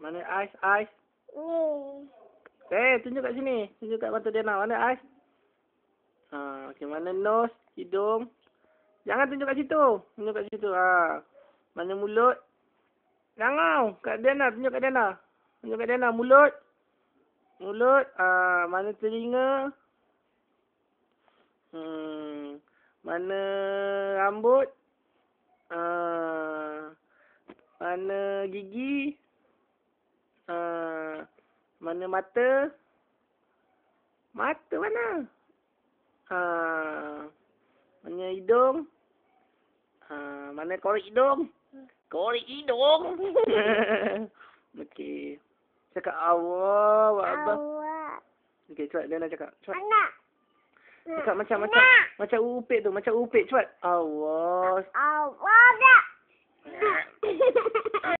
Mana ais? Ais. Tunjuk kat sini. Tunjuk kat mata Diana. Mana ais? Okey, mana nose? Hidung? Jangan tunjuk kat situ. Tunjuk kat situ. Mana mulut? Jangan. Kat Diana. Tunjuk kat Diana. Tunjuk kat Diana. Mulut. Mulut. Mana telinga? Mana rambut? Mana gigi? Mana mata? Mata mana? Mana hidung? Mana korek hidung? Korek hidung. Okey. Cakap Allah, Abah. Okey, cepat Diana cakap. Cepat. Anak. Cakap macam upik tu, macam upik. Cepat. Allah. Allah.